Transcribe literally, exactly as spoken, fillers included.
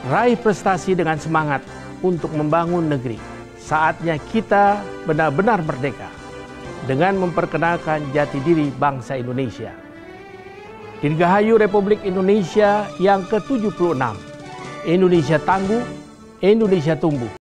Raih prestasi dengan semangat untuk membangun negeri. Saatnya kita benar-benar merdeka dengan memperkenalkan jati diri bangsa Indonesia. Dirgahayu Republik Indonesia yang ke tujuh puluh enam. Indonesia tangguh, Indonesia tumbuh.